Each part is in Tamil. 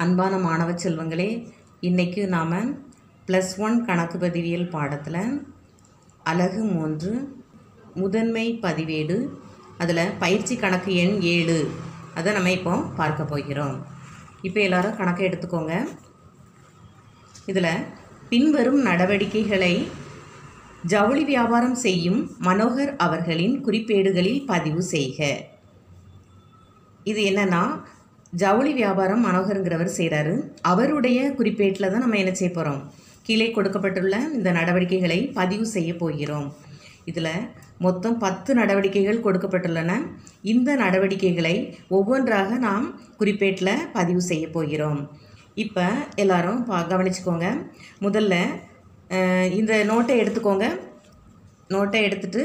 அன்பான மாணவ செல்வங்களே, இன்றைக்கு நாம் +1 கணக்கு பதிவியல் பாடத்தில் அலகு 3 முதன்மை பதிவேடு அதில் பயிற்சி கணக்கு எண் 7 அதை நம்ம இப்போ பார்க்க போகிறோம். இப்போ எல்லாரும் கணக்கை எடுத்துக்கோங்க. இதில் பின்வரும் நடவடிக்கைகளை ஜவுளி வியாபாரம் செய்யும் மனோகர் அவர்களின் குறிப்பேடுகளில் பதிவு செய்க. இது என்னன்னா, ஜவுளி வியாபாரம் மனோகருங்கிறவர் செய்கிறாரு. அவருடைய குறிப்பேட்டில் தான் நம்ம என்ன செய்ய போகிறோம், கீழே கொடுக்கப்பட்டுள்ள இந்த நடவடிக்கைகளை பதிவு செய்ய போகிறோம். இதில் மொத்தம் 10 நடவடிக்கைகள் கொடுக்கப்பட்டுள்ளன. இந்த நடவடிக்கைகளை ஒவ்வொன்றாக நாம் குறிப்பேட்டில் பதிவு செய்ய போகிறோம். இப்போ எல்லாரும் கவனிச்சுக்கோங்க. முதல்ல இந்த நோட்டை எடுத்துக்கோங்க. நோட்டை எடுத்துட்டு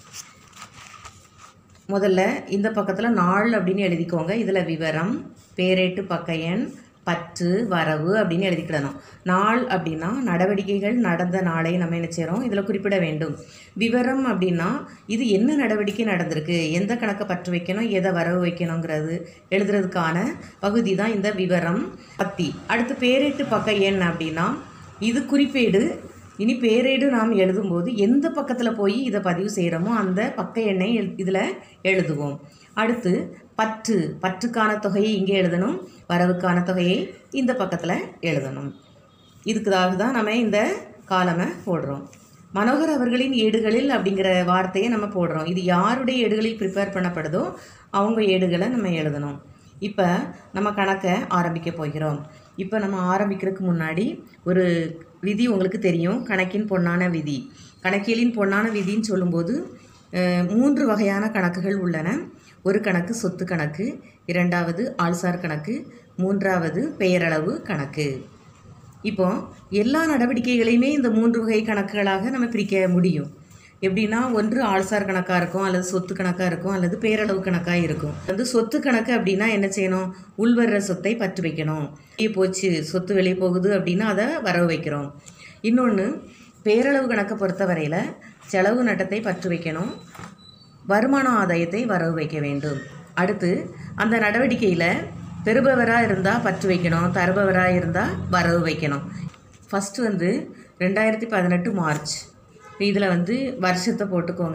முதல்ல இந்த பக்கத்தில் நாள் அப்படின்னு எழுதிக்கோங்க. இதில் விவரம், பேரேட்டு, பக்க எண், பற்று, வரவு அப்படின்னு எழுதிக்கிடணும். நாள் அப்படின்னா நடவடிக்கைகள் நடந்த நாளை நம்ம என்ன செய்கிறோம் இதில் குறிப்பிட வேண்டும். விவரம் அப்படின்னா இது என்ன நடவடிக்கை நடந்திருக்கு, எந்த கணக்கை பற்று வைக்கணும், எதை வரவு வைக்கணுங்கிறது எழுதுறதுக்கான பகுதி தான் இந்த விவரம் பத்தி. அடுத்து பேரேட்டு, பக்க எண் அப்படின்னா இது குறிப்பேடு. இனி பேரேடு நாம் எழுதும்போது எந்த பக்கத்தில் போய் இதை பதிவு செய்கிறோமோ அந்த பக்க எண்ணை இதில் எழுதுவோம். அடுத்து பற்று, பற்றுக்கான தொகையை இங்கே எழுதணும், வரவுக்கான தொகையை இந்த பக்கத்தில் எழுதணும். இதுக்காக தான் நம்ம இந்த காலமை போடுறோம். மனோகர் அவர்களின் ஏடுகளில் அப்படிங்கிற வார்த்தையை நம்ம போடுறோம். இது யாருடைய ஏடுகளில் ப்ரிப்பேர் பண்ணப்படுதோ அவங்க ஏடுகளை நம்ம எழுதணும். இப்போ நம்ம கணக்கை ஆரம்பிக்க போகிறோம். இப்போ நம்ம ஆரம்பிக்கிறதுக்கு முன்னாடி ஒரு விதி உங்களுக்கு தெரியும், கணக்கின் பொன்னான விதி. கணக்கியலின் பொன்னான விதின்னு சொல்லும்போது 3 வகையான கணக்குகள் உள்ளன. ஒரு கணக்கு சொத்து கணக்கு, இரண்டாவது ஆள்சார் கணக்கு, மூன்றாவது பெயரளவு கணக்கு. இப்போ எல்லா நடவடிக்கைகளையுமே இந்த 3 வகை கணக்குகளாக நம்ம பிரிக்க முடியும். எப்படின்னா, ஒன்று ஆள்சார் கணக்காக இருக்கும், அல்லது சொத்து கணக்காக இருக்கும், அல்லது பேரளவு கணக்காக இருக்கும். சொத்து கணக்கு அப்படின்னா என்ன செய்யணும், உள்வர்ற சொத்தை பற்று வைக்கணும். வெளியே போச்சு, சொத்து வெளியே போகுது அப்படின்னா அதை வரவு வைக்கிறோம். இன்னொன்று பேரளவு கணக்கை பொறுத்த வரையில் செலவு நட்டத்தை பற்று வைக்கணும், வருமான ஆதாயத்தை வரவு வைக்க வேண்டும். அடுத்து அந்த நடவடிக்கையில் பெறுபவராக இருந்தால் பற்று வைக்கணும், தருபவராக இருந்தால் வரவு வைக்கணும். First 2018 March. இதில் வருஷத்தை போட்டுக்கோங்க.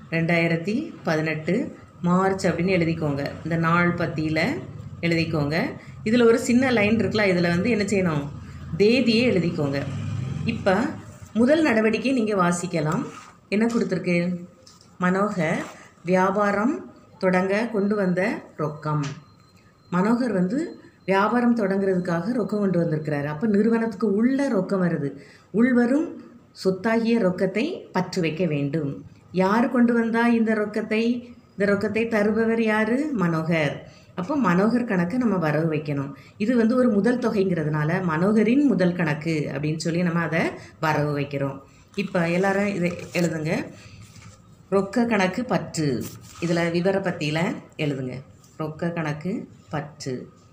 2018 மார்ச் அப்படின்னு எழுதிக்கோங்க. இந்த நாள் பத்தியில் எழுதிக்கோங்க. இதில் ஒரு சின்ன லைன் இருக்குல்ல, இதில் என்ன செய்யணும், தேதியை எழுதிக்கோங்க. இப்போ முதல் நடவடிக்கை நீங்கள் வாசிக்கலாம். என்ன கொடுத்துருக்கு, மனோகர் வியாபாரம் தொடங்க கொண்டு வந்த ரொக்கம். மனோகர் வியாபாரம் தொடங்குறதுக்காக ரொக்கம் கொண்டு வந்திருக்கிறாரு. அப்போ நிறுவனத்துக்கு உள்ள ரொக்கம் வருது. உள்வரும் சொத்தாகிய ரொக்கத்தை பற்று வைக்க வேண்டும். யார் கொண்டு வந்தா இந்த ரொக்கத்தை? இந்த ரொக்கத்தை தருபவர் யார்? மனோகர். அப்போ மனோகர் கணக்கு நம்ம வரவு வைக்கணும். இது ஒரு முதல் தொகைங்கிறதுனால மனோகரின் முதல் கணக்கு அப்படின்னு சொல்லி நம்ம அதை வரவு வைக்கிறோம். இப்போ எல்லாரும் இதை எழுதுங்க. ரொக்க கணக்கு பற்று, இதில் விவர பத்தியில் எழுதுங்க. ரொக்க கணக்கு பற்று.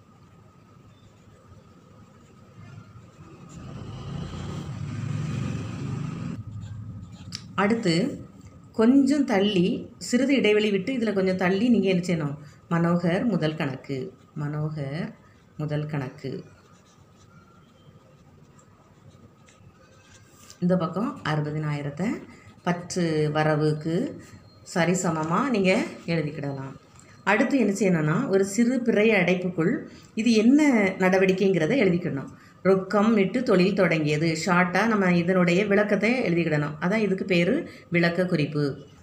அடுத்து கொஞ்சம் தள்ளி சிறிது இடைவெளி விட்டு இதில் கொஞ்சம் தள்ளி நீங்கள் என்ன செய்யணும், மனோகர் முதல் கணக்கு, மனோகர் முதல் கணக்கு. இந்த பக்கம் 60,000 பற்று வரவுக்கு சரிசமமாக நீங்கள் எழுதிக்கிடலாம். அடுத்து என்ன செய்யணும்னா, ஒரு சிறு பிறை அடைப்புக்குள் இது என்ன நடவடிக்கைங்கிறத எழுதிக்கிடணும். ரொக்கம் விட்டு தொழில் தொடங்கியது. ஷார்ட்டாக நம்ம இதனுடைய விளக்கத்தை எழுதிக்கிடணும். அதான் இதுக்கு பேர் விளக்க குறிப்பு.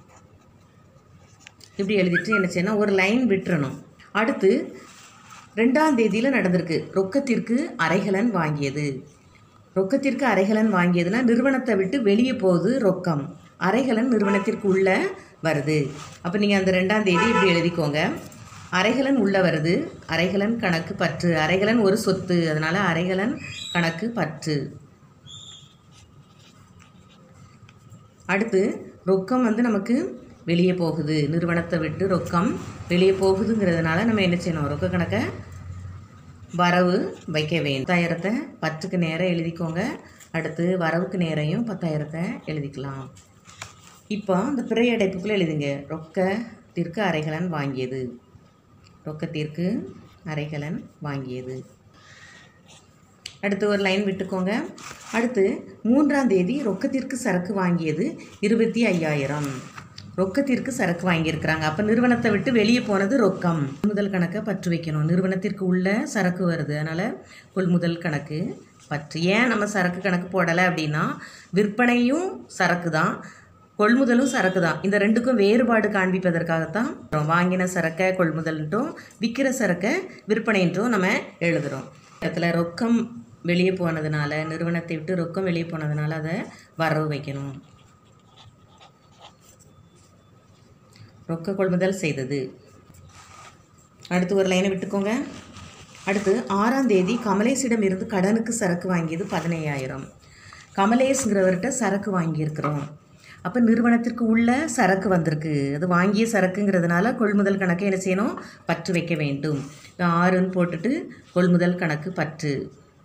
இப்படி எழுதிட்டு என்ன செய்யணும், ஒரு லைன் விட்டுறணும். அடுத்து 2ஆம் தேதியில் நடந்திருக்கு. ரொக்கத்திற்கு அரைகலன் வாங்கியது. ரொக்கத்திற்கு அரைகலன் வாங்கியதுன்னா நிறுவனத்தை விட்டு வெளியே போகுது ரொக்கம். அரைகலன் நிறுவனத்திற்கு உள்ளே வருது. அப்போ நீங்கள் அந்த 2ஆம் தேதி இப்படி எழுதிக்கோங்க. அரைகலன் உள்ளே வருது. அரைகலன் கணக்கு பற்று. அரைகலன் ஒரு சொத்து, அதனால் அரைகலன் கணக்கு பற்று. அடுத்து ரொக்கம் நமக்கு வெளியே போகுது. நிறுவனத்தை விட்டு ரொக்கம் வெளியே போகுதுங்கிறதுனால நம்ம என்ன செய்யணும், ரொக்க கணக்கை வரவு வைக்க வேண்டும். 10,000 பற்றுக்கு நேரம் எழுதிக்கோங்க. அடுத்து வரவுக்கு நேரையும் 10,000 எழுதிக்கலாம். இப்போ இந்த பிறை அடைப்புக்குள்ளே எழுதுங்க. ரொக்கத்திற்கு அரைகலன் வாங்கியது. ரொக்கத்திற்கு அரைகலன் வாங்கியது. அடுத்து ஒரு லைன் விட்டுக்கோங்க. அடுத்து 3ஆம் தேதி ரொக்கத்திற்கு சரக்கு வாங்கியது 25,000. ரொக்கத்திற்கு சரக்கு வாங்கியிருக்கிறாங்க. அப்போ நிறுவனத்தை விட்டு வெளியே போனது ரொக்கம். கொள்முதல் கணக்கை பற்று வைக்கணும். நிறுவனத்திற்கு உள்ள சரக்கு வருது, அதனால் கொள்முதல் கணக்கு பற்று. ஏன் நம்ம சரக்கு கணக்கு போடலை அப்படின்னா, விற்பனையும் சரக்கு தான், கொள்முதலும் சரக்கு தான். இந்த ரெண்டுக்கும் வேறுபாடு காண்பிப்பதற்காகத்தான் வாங்கின சரக்கை கொள்முதல்ன்ட்டும் விற்கிற சரக்கை விற்பனைன்ட்டும் நம்ம எழுதுகிறோம். இடத்துல ரொக்கம் வெளியே போனதுனால, நிறுவனத்தை விட்டு ரொக்கம் வெளியே போனதுனால அதை வரவு வைக்கணும். ரொக்க கொள்முதல் செய்தது. அடுத்து ஒரு லைனை விட்டுக்கோங்க. அடுத்து 6ஆம் தேதி கமலேஷிடம் இருந்து கடனுக்கு சரக்கு வாங்கியது 15,000. கமலேஷ்ங்கிறவர்கிட்ட சரக்கு வாங்கியிருக்கிறோம். அப்போ நிறுவனத்திற்கு உள்ள சரக்கு வந்திருக்கு. அது வாங்கிய சரக்குங்கிறதுனால கொள்முதல் கணக்கை என்ன செய்யணும்? பற்று வைக்க வேண்டும். 6ன்னு போட்டுட்டு கொள்முதல் கணக்கு பற்று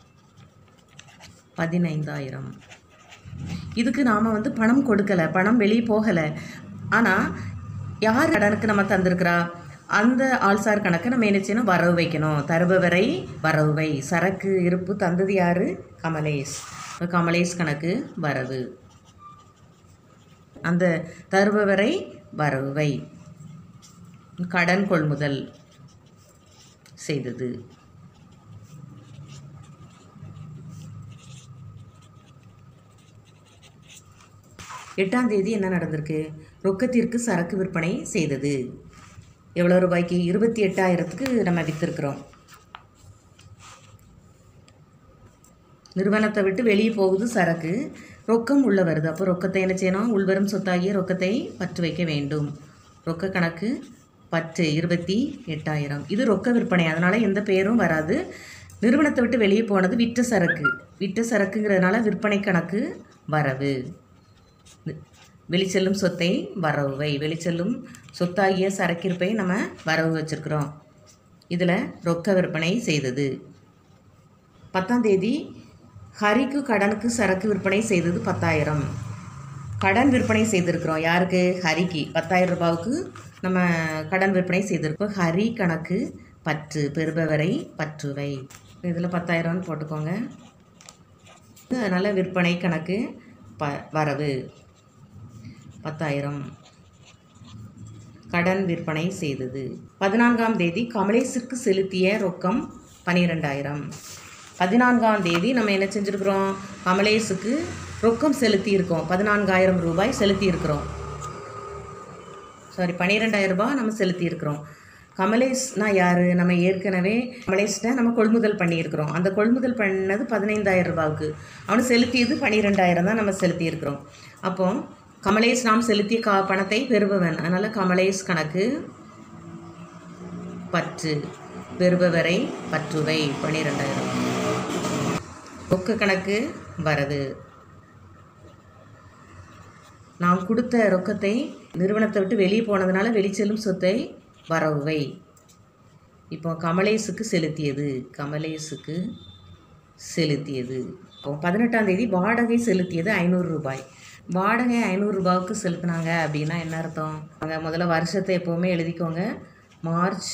15,000. இதுக்கு நாம் பணம் கொடுக்கலை, பணம் வெளியே போகலை. ஆனால் யார் கடனுக்கு நம்ம தந்திருக்கிறா, அந்த ஆள்சார் கணக்கை நம்ம என்ன செய்யணும்? வரவு வைக்கணும். தருபவரை வரவுவை. சரக்கு இருப்பு தந்தது யார்? கமலேஷ். கமலேஷ் கணக்கு வரவு. அந்த தருபவரை வரவுவை. கடன் கொள்முதல் செய்தது. எட்டாம் தேதி என்ன நடந்திருக்கு? ரொக்கத்திற்கு சரக்கு விற்பனை செய்தது. எவ்வளோ ரூபாய்க்கு? 28,000க்கு நம்ம விற்றுருக்குறோம். நிறுவனத்தை விட்டு வெளியே போகுது சரக்கு, ரொக்கம் உள்ள வருது. அப்போ ரொக்கத்தை என்ன செய்யணும்? உள்வரும் சொத்தாகிய ரொக்கத்தை பற்று வைக்க வேண்டும். ரொக்க கணக்கு பற்று 28,000. இது ரொக்க விற்பனை, அதனால் எந்த பெயரும் வராது. நிறுவனத்தை விட்டு வெளியே போனது விற்ற சரக்கு. விற்ற சரக்குங்கிறதுனால விற்பனை கணக்கு வரவு. வெளிச்செல்லும் சொத்தை வரவுவை. வெளிச்செல்லும் சொத்தாகிய சரக்கிருப்பை நம்ம வரவு வச்சுருக்குறோம். இதில் ரொக்க விற்பனை செய்தது. 10ஆம் தேதி ஹரிக்கு கடனுக்கு சரக்கு விற்பனை செய்தது 10,000. கடன் விற்பனை செய்திருக்கிறோம். யாருக்கு? ஹரிக்கு 10,000 ரூபாவுக்கு நம்ம கடன் விற்பனை செய்திருக்கோம். ஹரி கணக்கு பற்று. பெறுபவரை பற்றுவை. இதில் 10,000ன்னு போட்டுக்கோங்க. அதனால் விற்பனை கணக்கு வரவு 10,000. கடன் விற்பனை செய்தது. 14ஆம் தேதி கமலேஷிற்கு செலுத்திய ரொக்கம் 12,000. 14ஆம் தேதி நம்ம என்ன செஞ்சுருக்கிறோம்? கமலேஷுக்கு ரொக்கம் செலுத்தியிருக்கோம். 14,000 ரூபாய் செலுத்தியிருக்கிறோம். 12,000 ரூபாய் நம்ம செலுத்தியிருக்கிறோம். கமலேஷ்னா யார்? நம்ம ஏற்கனவே கமலேஷ்ட நம்ம கொள்முதல் பண்ணியிருக்கிறோம். அந்த கொள்முதல் பண்ணது 15,000 ரூபாவுக்கு. அவனு செலுத்தியது 12,000 தான் நம்ம செலுத்தியிருக்கிறோம். அப்போ கமலேஷ் நாம் செலுத்திய பணத்தை பெறுபவன். அதனால் கமலேஷ் கணக்கு பற்று. பெறுபவரை பற்றுவை 12,000. ரொக்க கணக்கு வரது. நாம் கொடுத்த ரொக்கத்தை நிறுவனத்தை விட்டு வெளியே போனதுனால வெளிச்செல்லும் சொத்தை வரவுவை. இப்போ கமலேஷுக்கு செலுத்தியது. கமலேஷுக்கு செலுத்தியது. 18ஆம் தேதி வாடகை செலுத்தியது 500 ரூபாய். வாடகை 500 ரூபாவுக்கு செலுத்தினாங்க அப்படின்னா என்ன அர்த்தம்? அங்கே முதல்ல வருஷத்தை எப்போவுமே எழுதிக்கோங்க. மார்ச்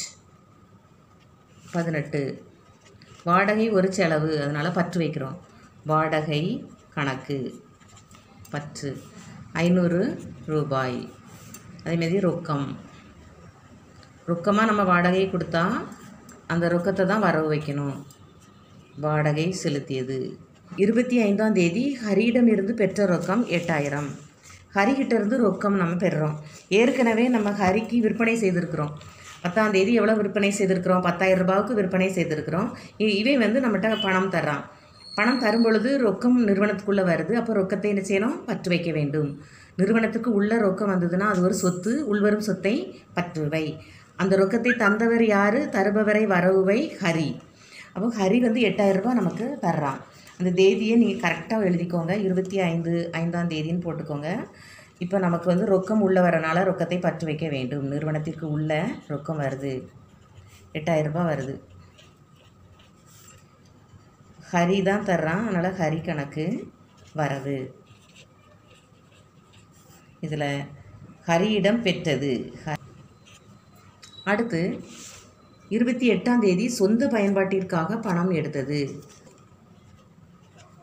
18. வாடகை ஒரு செலவு, அதனால் பற்று வைக்கிறோம். வாடகை கணக்கு பற்று 500 ரூபாய். அதேமாரி ரொக்கம். ரொக்கமாக நம்ம வாடகை கொடுத்தா அந்த ரொக்கத்தை தான் வரவு வைக்கணும். வாடகை செலுத்தியது. 25ஆம் தேதி ஹரியிடமிருந்து பெற்ற ரொக்கம் 8,000. ஹரிகிட்டேருந்து ரொக்கம் நம்ம பெறுறோம். ஏற்கனவே நம்ம ஹரிக்கு விற்பனை செய்திருக்கிறோம். 10ஆம் தேதி எவ்வளோ விற்பனை செய்திருக்கிறோம்? 10,000 ரூபாவுக்கு விற்பனை செய்திருக்கிறோம். இவன் நம்மகிட்ட பணம் தர்றான். பணம் தரும் பொழுது ரொக்கம் நிறுவனத்துக்குள்ளே வருது. அப்போ ரொக்கத்தை என்ன செய்யணும்? பற்று வைக்க வேண்டும். நிறுவனத்துக்கு உள்ள ரொக்கம் வந்ததுன்னா அது ஒரு சொத்து. உள்வரும் சொத்தை பற்றுவை. அந்த ரொக்கத்தை தந்தவர் யார்? தருபவரை வரவுவை ஹரி. அப்போ ஹரி 8,000 ரூபாய் நமக்கு தர்றான். அந்த தேதியை நீங்கள் கரெக்டாக எழுதிக்கோங்க. 25/5ஆம் தேதின்னு போட்டுக்கோங்க. இப்போ நமக்கு ரொக்கம் உள்ள வரனால ரொக்கத்தை பற்று வைக்க வேண்டும். நிறுவனத்திற்கு உள்ள ரொக்கம் வருது, 8,000 ரூபாய் வருது. ஹரி தான் தர்றான், அதனால் ஹரி கணக்கு வரவு. இதில் ஹரியிடம் பெற்றது. அடுத்து 28ஆம் தேதி சொந்த பயன்பாட்டிற்காக பணம் எடுத்தது.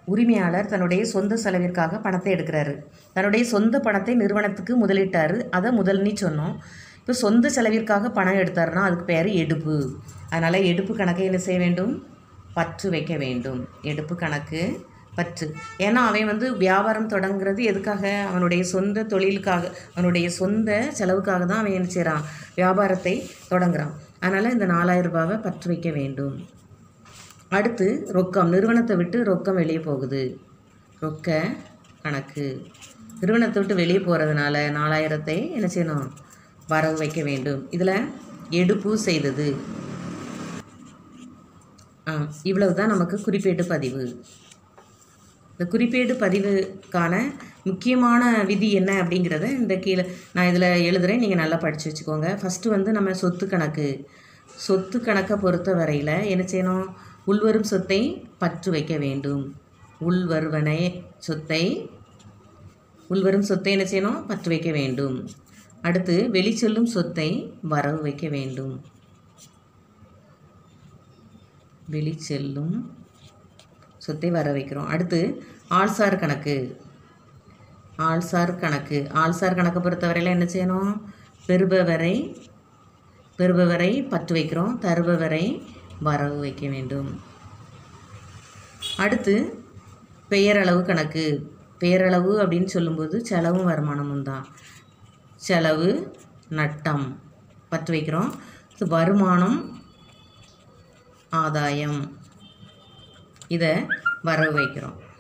உரிமையாளர் தன்னுடைய சொந்த செலவிற்காக பணத்தை எடுக்கிறாரு. தன்னுடைய சொந்த பணத்தை நிறுவனத்துக்கு முதலிட்டார். அதை முதல்னு சொன்னோம். இப்போ சொந்த செலவிற்காக பணம் எடுத்தாருன்னா அதுக்கு பேர் எடுப்பு. அதனால் எடுப்பு கணக்கை என்ன செய்ய வேண்டும்? பற்று வைக்க வேண்டும். எடுப்பு கணக்கு பற்று. ஏன்னா அவன் வியாபாரம் தொடங்குறது எதுக்காக? அவனுடைய சொந்த தொழிலுக்காக, அவனுடைய சொந்த செலவுக்காக தான் அவன் என்ன செய்கிறான்? வியாபாரத்தை தொடங்குறான். அதனால் இந்த 4000 ரூபாவை பற்று வைக்க வேண்டும். அடுத்து ரொக்கம். நிறுவனத்தை விட்டு ரொக்கம் வெளியே போகுது. ரொக்க கணக்கு. நிறுவனத்தை விட்டு வெளியே போகிறதுனால 4000ஐ என்ன செய்யணும்? வரவு வைக்க வேண்டும். இதில் எடுப்பு செய்தது. இவ்வளவு தான் நமக்கு குறிப்பேட்டு பதிவு. இந்த குறிப்பேடு பதிவுக்கான முக்கியமான விதி என்ன அப்படிங்கிறத இந்த கீழே நான் இதில் எழுதுகிறேன். நீங்கள் நல்லா படித்து வச்சுக்கோங்க. ஃபஸ்ட்டு நம்ம சொத்து கணக்கு. சொத்து கணக்கை பொறுத்த வரையில் என்ன செய்யணும்? உள்வரும் சொத்தை பற்று வைக்க வேண்டும். உள்வரும் சொத்தை என்ன செய்யணும்? பற்று வைக்க வேண்டும். அடுத்து வெளிச்செல்லும் சொத்தை வரவு வைக்க வேண்டும். வெளிச்செல்லும் சொத்தை வர வைக்கிறோம். அடுத்து ஆள்சார் கணக்கு. ஆள்சார் கணக்கை பொறுத்தவரையில் என்ன செய்யணும்? பெறுபவரை பற்று வைக்கிறோம். தருபவரை வரவு வைக்க வேண்டும். அடுத்து பெயரளவு கணக்கு. பெயரளவு அப்படின்னு சொல்லும்போது செலவும் வருமானமும் தான். செலவு நட்டம் பற்று வைக்கிறோம். வருமானம் ஆதாயம் இதை வரவு வைக்கிறோம்.